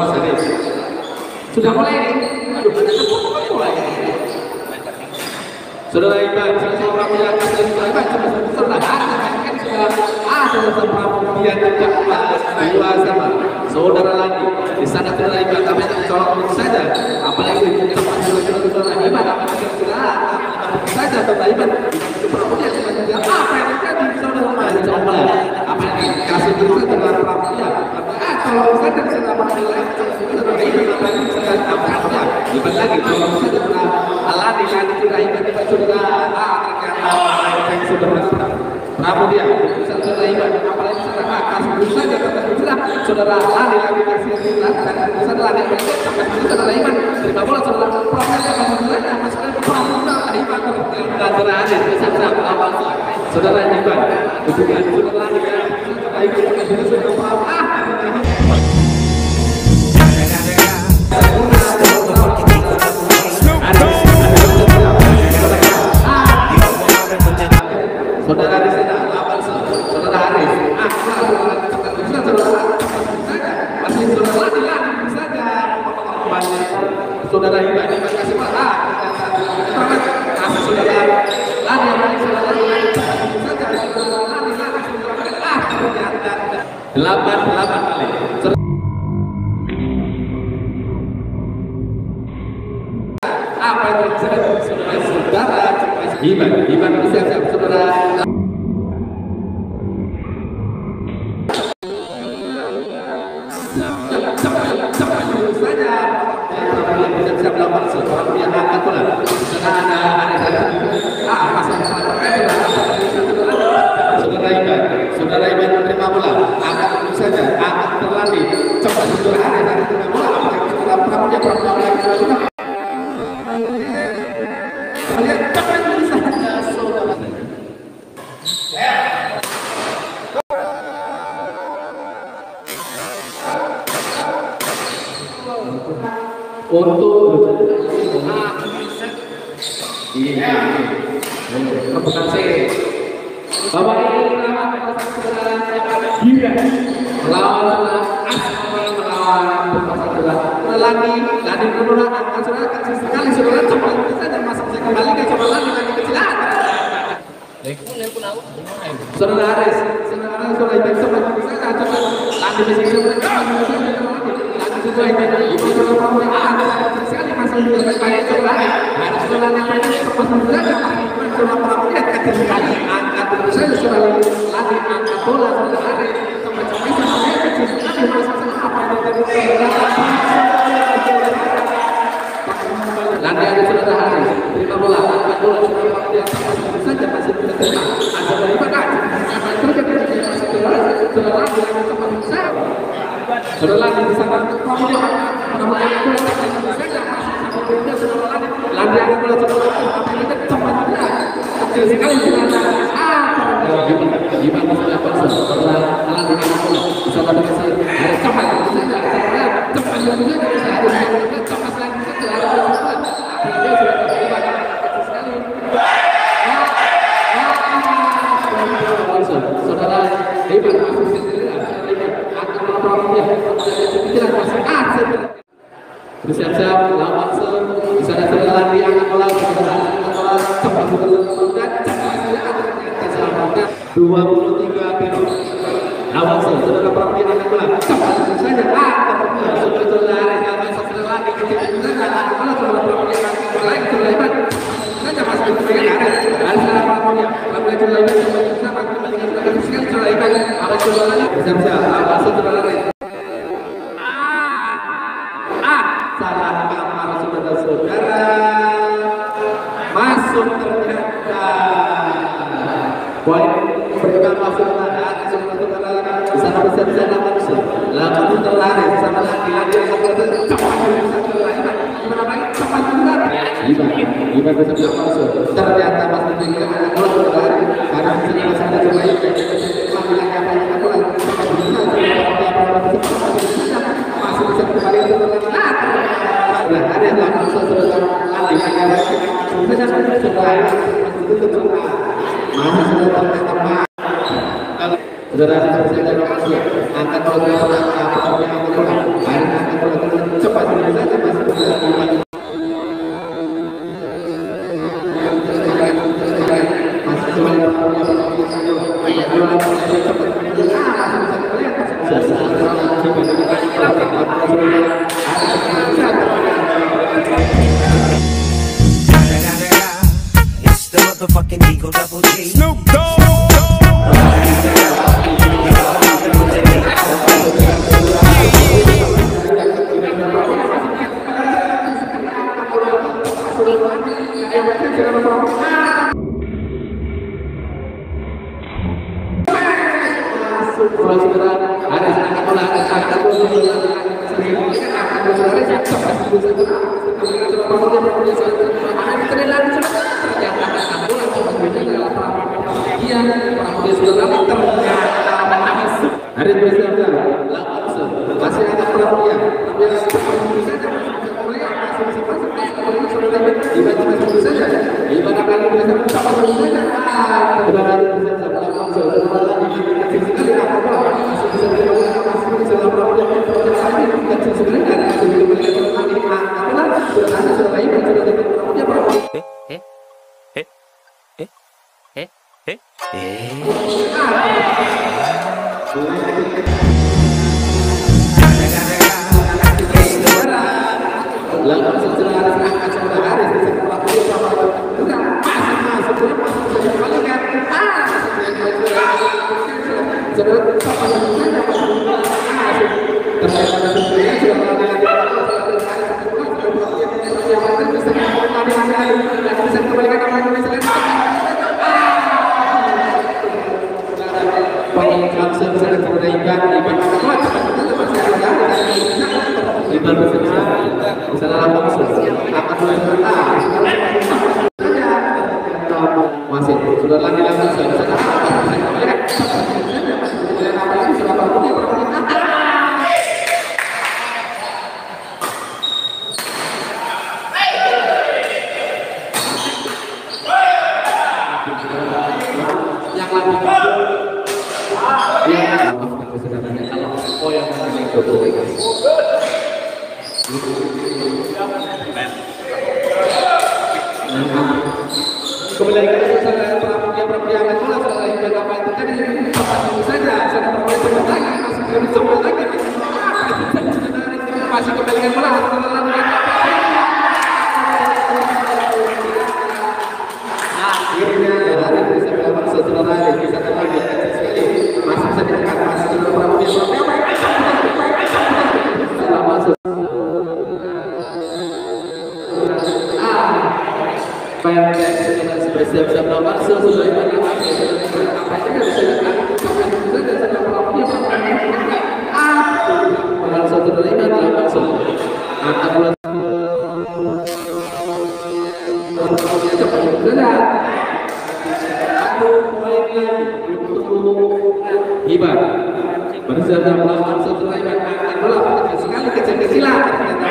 serius. Sudah mulai nih. Aduh, mulai. Saudara Iban, sama Pramudia Saudara Iban, sudah ada Pramudia tidak dua sama saudara lagi di sana saudara Iban, tapi colok saja, apalagi tempat saudara Iban, saja saudara Iban, Pramudia apa yang terjadi saudara Iban, coba apalagi kasih dulu saudara Pramudia, kalau saja saudara Pramudia, saudara Iban apalagi saudara Pramudia, Iban lagi kalau saudara alami lagi saudara Iban sudah yang sudah Pramudia saudara Iban apalagi saudara kasih dulu saja saudara lari lagi kasih saudara lari saudara Iban terima bola saudara Pramudia saudara Iban saudara Iban kemudian saudara lari saudara di sana, saudara Haris, masih saudara lagi saja, saudara Iban, terima kasih Pak. Saudara lagi saja, 8 kali. Apa yang terjadi saudara Iban siap-siap saudara. Saudara Iban menerima bola, angkat dulu saja, angkat terlatih, cepat saudara Haris menerima bola, apalagi saudara Pramudia lagi. Untuk rebutan C Bapak ini melawan lagi sekali saudara cepat saja masuk saya kembali ke coba lagi kecilan saudara Haris saudara Iban cepat saja coba lagi di sini sesuai dengan ibu saudara Pramudia sekali masuk di baik saudara Haris saudara yang cepat saja saudara Pramudia kecil sekali angkat dulu saja saudara lagi angkat bola saudara Haris cepat-cepat saudara kecil sekali masuk apa yang terjadi lagi ada saudara Haris terima bola angkat bola saudara Pramudia saja masih tidak terima ada dari bakat apa yang terjadi masih saudara lagi cepat saja saudara lagi di sana Pramudia saja masih saudara lagi ada bola saudara cepat kecil sekali gimana sudah pasal setelah alat dengan bola bisa pada saya harus cepat saja cepat cepat lagi saudara hebat bersiap-siap lawan bisa ada terlalu diangkat bola cepat 23 kilo lawan saudara Pramudia angkat bola cepat saja saudara Haris saudara lagi saudara Pramudia lagi saudara Iban saja masuk ke Haris saudara Pramudia saudara Iban sama sekali saudara Iban apa saudara lagi bersiap-siap lawan saudara Haris salah kamar saudara-saudara masuk ternyata poin pertama saudara di sana bisa lalu terlari sama lagi Iban bisa masuk ternyata masih tinggal anak bola saudara karena bisa masih ada terbaik masih bisa kembali ke ada yang langsung saudara saudara angkat bola saja masih bisa It's the motherfucking Eagle Double G. Snoop Dogg. Hari berikutnya langsung masih ada perempuan masih sudah lagi kembali ke pramudia bola setelah itu apa itu tadi saja saya perlu lagi masih kembali ke bola akhirnya dari bisa dapat setelah bisa kembali sekali masih bisa dekat masih ke pramudia setelah masuk bersiap-siap nomor sesuai dengan apa yang bisa langsung terlihat langsung Iba bersiap-siap lawan setelah ibadah sekali kecil-kecilan